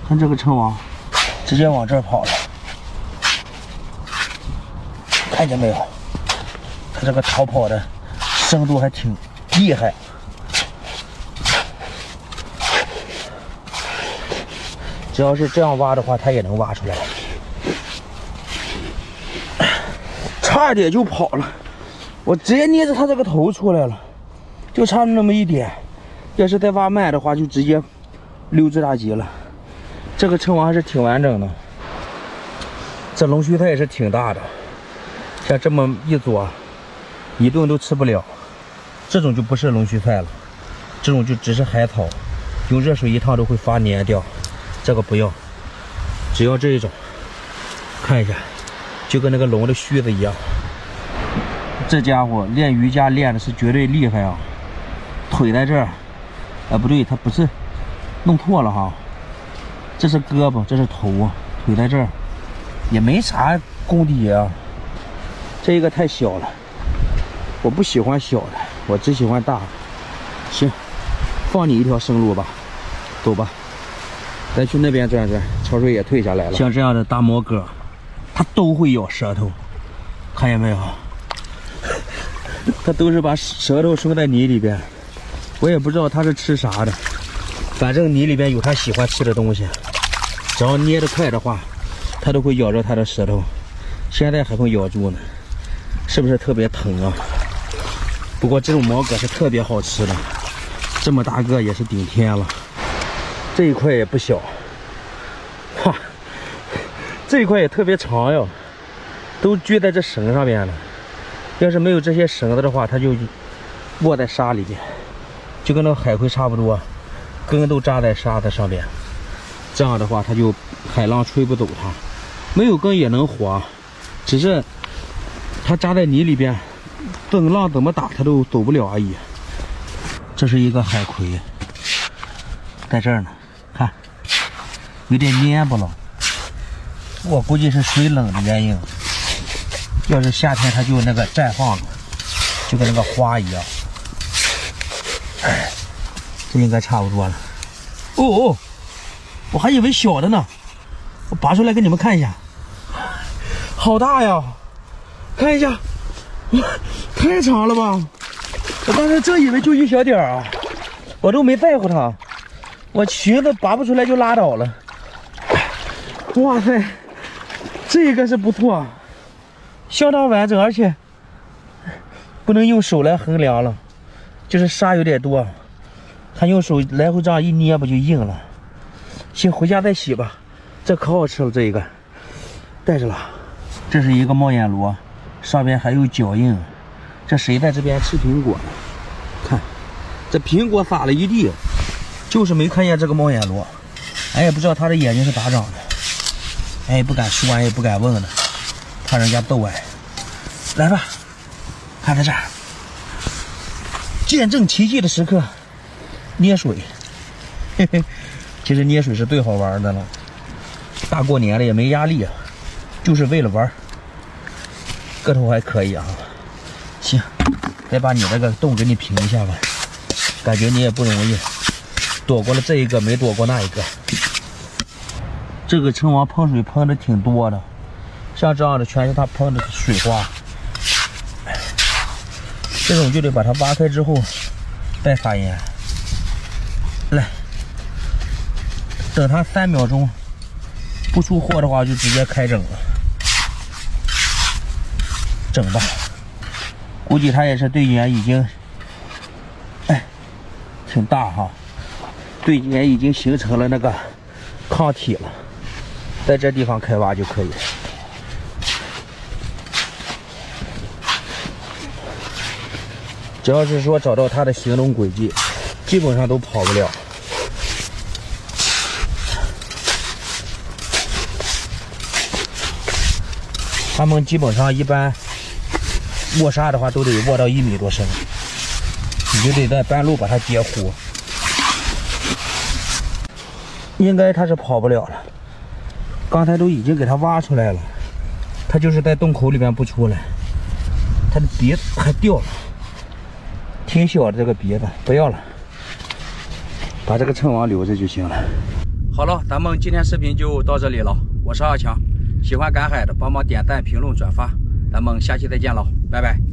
看这个称王，直接往这儿跑了，看见没有？它这个逃跑的深度还挺厉害。只要是这样挖的话，它也能挖出来。差点就跑了，我直接捏着它这个头出来了，就差那么一点。要是再挖慢的话，就直接溜之大吉了。这个称王还是挺完整的，这龙须它也是挺大的，像这么一撮，一顿都吃不了。这种就不是龙须菜了，这种就只是海草，用热水一烫都会发黏掉。这个不要，只要这一种。看一下，就跟那个龙的须子一样。这家伙练瑜伽练的是绝对厉害啊！腿在这儿，不对，他不是，弄错了哈。这是胳膊，这是头啊，腿在这儿，也没啥功底啊。这个太小了，我不喜欢小的，我只喜欢大的。行，放你一条生路吧，走吧。再去那边转转，潮水也退下来了。像这样的大摩哥，它都会咬舌头，看见没有？它都是把舌头伸在泥里边，我也不知道它是吃啥的，反正泥里边有它喜欢吃的东西。只要捏得快的话，它都会咬着它的舌头。现在还会咬住呢，是不是特别疼啊？不过这种摩哥是特别好吃的，这么大个也是顶天了。这一块也不小，哇，这一块也特别长哟，都锯在这绳上面了。要是没有这些绳子的话，它就卧在沙里边，就跟那海葵差不多，根都扎在沙子上边。这样的话，它就海浪吹不走它。没有根也能活，只是它扎在泥里边，等浪怎么打它都走不了而已。这是一个海葵，在这儿呢。看，有点蔫不了，我估计是水冷的原因。要是夏天，它就那个绽放了，就跟那个花一样。这应该差不多了。哦，我还以为小的呢，我拔出来给你们看一下，好大呀！看一下，太长了吧！我刚才真以为就一小点儿啊，我都没在乎它。我寻思拔不出来就拉倒了。哇塞，这个是不错，相当完整，而且不能用手来衡量了，就是沙有点多，还用手来回这样一捏不就硬了。行，回家再洗吧。这可好吃了，这一个带着了。这是一个猫眼螺，上面还有脚印。这谁在这边吃苹果呢？看，这苹果撒了一地。就是没看见这个猫眼螺，俺也不知道它的眼睛是咋长的，俺也不敢说，俺也不敢问的，怕人家逗俺。来吧，看在这儿，见证奇迹的时刻，捏水，嘿嘿，其实捏水是最好玩的了。大过年的也没压力啊，就是为了玩。个头还可以啊，行，再把你那个洞给你平一下吧，感觉你也不容易。躲过了这一个，没躲过那一个。这个称王喷水喷的挺多的，像这样的全是它喷的水花。这种就得把它挖开之后再发烟。来，等它3秒钟不出货的话，就直接开整了。整吧，估计它也是对眼已经，挺大哈。对眼已经形成了那个抗体了，在这地方开挖就可以。只要是说找到它的行动轨迹，基本上都跑不了。它们基本上一般卧沙的话都得卧到1米多深，你就得在半路把它截糊。应该它是跑不了了，刚才都已经给它挖出来了，它就是在洞口里面不出来，它的鼻子还掉了，挺小的这个鼻子，不要了，把这个称王留着就行了。 好了，咱们今天视频就到这里了。我是阿强，喜欢赶海的帮忙点赞、评论、转发。咱们下期再见了，拜拜。